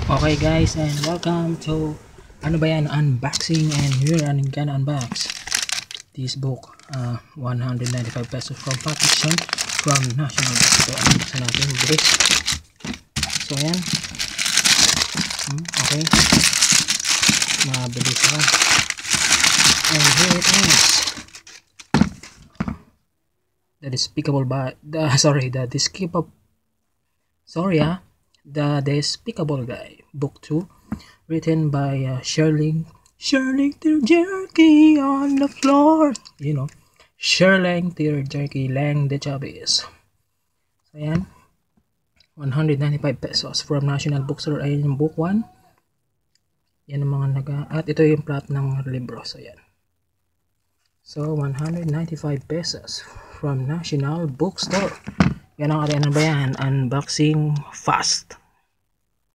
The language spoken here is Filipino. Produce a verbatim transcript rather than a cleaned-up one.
Okay guys, and welcome to ano ba yan, unboxing, and here I'm gonna unbox this book, uh, one hundred ninety-five pesos from PopFiction from National Bookstore. Unboxin natin bilis. So yan, hmm, okay, mabilis lang, and here it is, the Despicable by the sorry the Despicable sorry ah The Despicable Guy, Book two, written by uh, Shirleng Shirlengtearjerky on the floor. You know, Shirlengtearjerky, Leng de Chavez. So, yan. one hundred ninety-five pesos from National Bookstore. Ayan yung Book one. Yan ang mga naga... At ito yung plot ng libro. So, yan. So, one hundred ninety-five pesos from National Bookstore. Yan ang ating ano ba yan? Unboxing fast.